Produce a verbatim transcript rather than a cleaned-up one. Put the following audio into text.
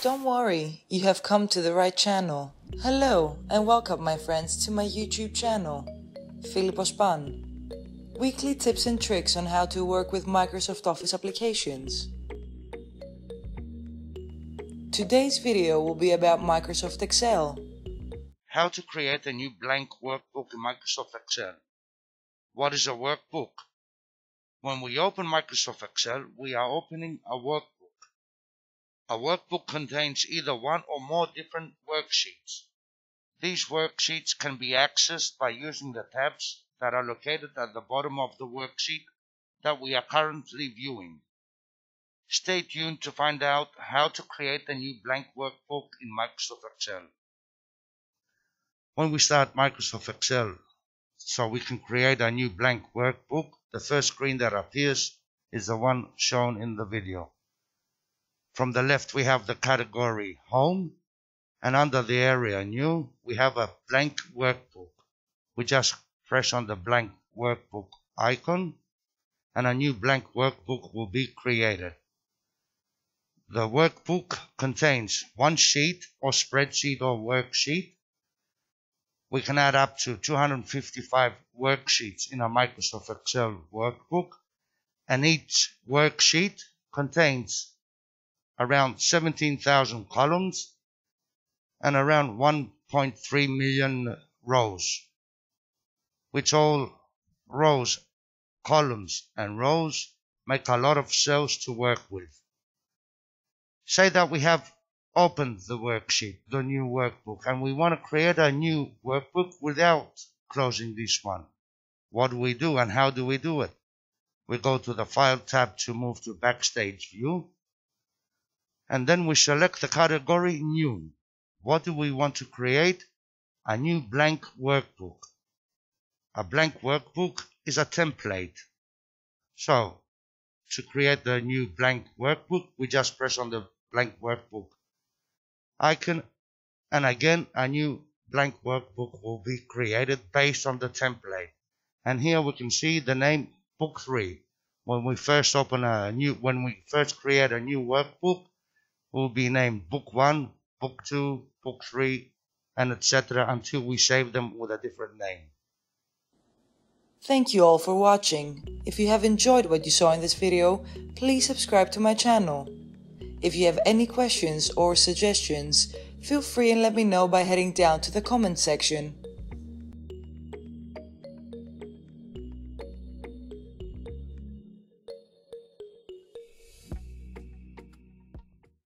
Don't worry, you have come to the right channel. Hello and welcome my friends to my YouTube channel, philippospan. Weekly tips and tricks on how to work with Microsoft Office applications. Today's video will be about Microsoft Excel. How to create a new blank workbook in Microsoft Excel. What is a workbook? When we open Microsoft Excel, we are opening a workbook. A workbook contains either one or more different worksheets. These worksheets can be accessed by using the tabs that are located at the bottom of the worksheet that we are currently viewing. Stay tuned to find out how to create a new blank workbook in Microsoft Excel. When we start Microsoft Excel, so we can create a new blank workbook, the first screen that appears is the one shown in the video. From the left we have the category Home, and under the area New we have a blank workbook. We just press on the blank workbook icon and a new blank workbook will be created. The workbook contains one sheet or spreadsheet or worksheet. We can add up to two hundred fifty-five worksheets in a Microsoft Excel workbook, and each worksheet contains around seventeen thousand columns and around one point three million rows, which all rows, columns and rows make a lot of cells to work with. Say that we have opened the worksheet, the new workbook, and we want to create a new workbook without closing this one. What do we do and how do we do it? We go to the File tab to move to Backstage View, and then we select the category New. What do we want to create? A new blank workbook. A blank workbook is a template. So, to create the new blank workbook, we just press on the blank workbook icon, and again a new blank workbook will be created based on the template. And here we can see the name Book three. When we first open a new, when we first create a new workbook, will be named Book one, Book two, Book three, and et cetera until we save them with a different name. Thank you all for watching. If you have enjoyed what you saw in this video, please subscribe to my channel. If you have any questions or suggestions, feel free and let me know by heading down to the comment section.